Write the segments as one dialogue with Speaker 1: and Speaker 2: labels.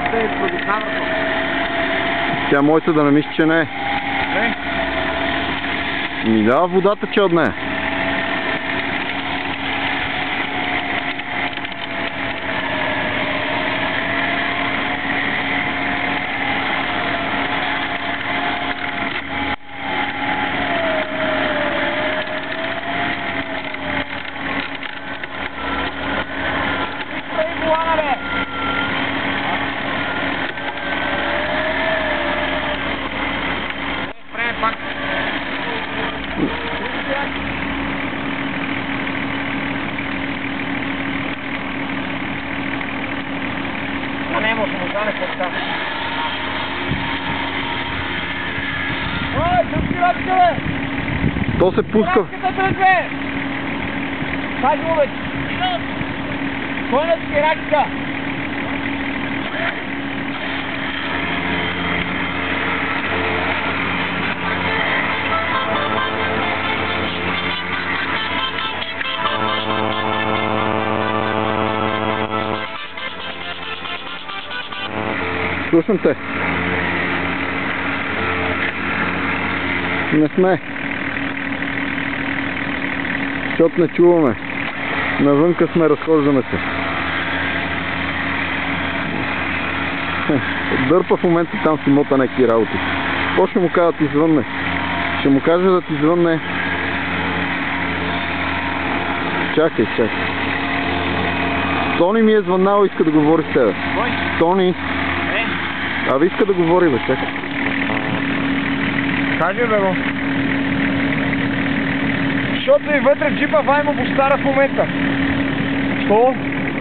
Speaker 1: водата е продухнавърто.
Speaker 2: Тя моята да не мисли, че не е.
Speaker 1: Не?
Speaker 2: Ми дава водата, че от нея.
Speaker 1: Не може да стане какво. Ой, чупки лапка, бе!
Speaker 2: То се пуска.
Speaker 1: Лапката тръгне! Кажи му, бе! Кой на спирачка?
Speaker 2: Слушам те. Не сме. Защото не чуваме. Навънка сме, разхождаме се. Дърпа в момента там си мота някакви работи. Какво ще му кажа да ти звънне? Ще му кажа да ти звънне. Чакай. Тони ми е звъннал и иска да говори с тебе.
Speaker 1: Кой?
Speaker 2: Тони. Абе иска да говори, бе, чакай.
Speaker 1: Кажи, бе, го. Защото и вътре джипа Ваймо постара в момента. Що?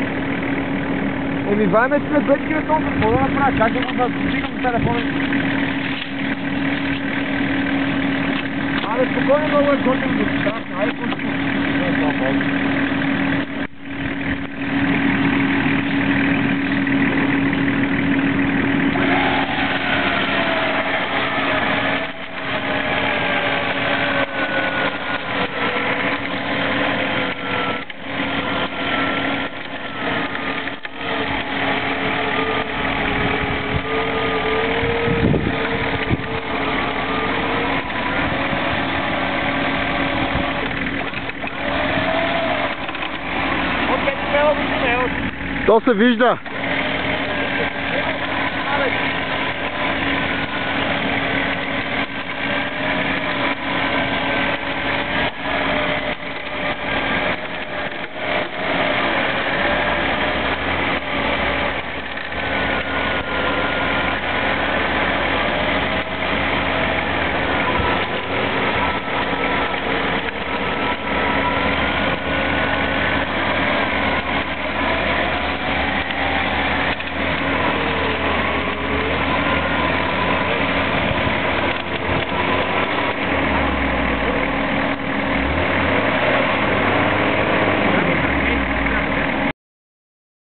Speaker 1: Еми Вайме си след петки на толкова, какво да направя? Чакай го да чикам на телефона. Абе, спокойно много е готин да стара. Айде, пусти.
Speaker 2: То се вижда.